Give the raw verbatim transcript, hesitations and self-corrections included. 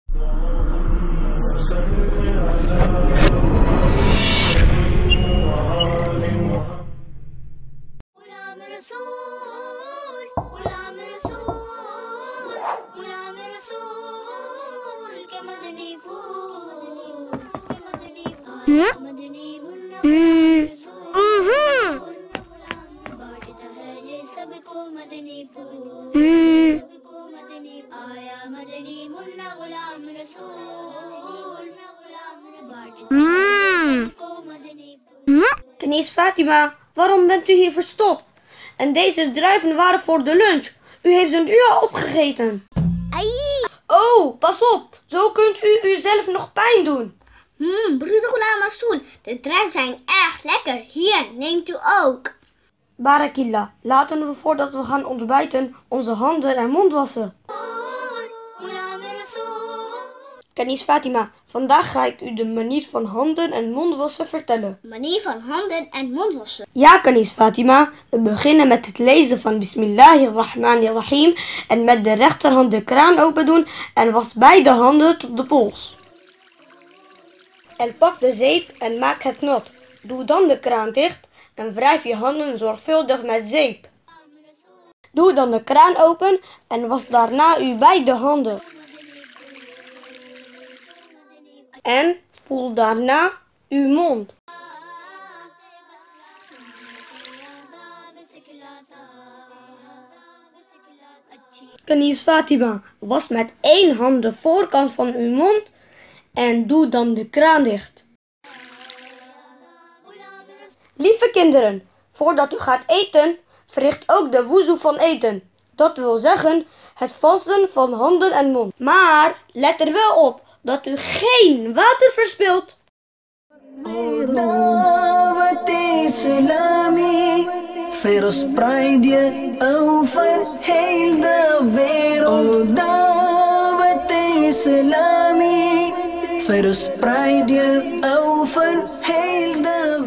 Knees Fatima, waarom bent u hier verstopt? En deze druiven waren voor de lunch. U heeft ze nu al opgegeten. Ai. Oh, pas op. Zo kunt u uzelf nog pijn doen. Hmm, broeder Ghulam Rasool, de druiven zijn erg lekker. Hier, neemt u ook. Barakillah, laten we voordat we gaan ontbijten onze handen en mond wassen. Knees Fatima, vandaag ga ik u de manier van handen en mond wassen vertellen. Manier van handen en mond wassen. Ja, Knees Fatima, we beginnen met het lezen van Bismillahirrahmanirrahim en met de rechterhand de kraan open doen en was beide handen tot de pols. En pak de zeep en maak het nat. Doe dan de kraan dicht en wrijf je handen zorgvuldig met zeep. Doe dan de kraan open en was daarna uw beide handen. En spoel daarna uw mond. Knees Fatima, was met één hand de voorkant van uw mond en doe dan de kraan dicht. Lieve kinderen, voordat u gaat eten, verricht ook de woezoe van eten. Dat wil zeggen, het wassen van handen en mond. Maar let er wel op dat u geen water verspilt. Verspreid je over heel de wereld. Dawat Islami. Verspreid je over heel de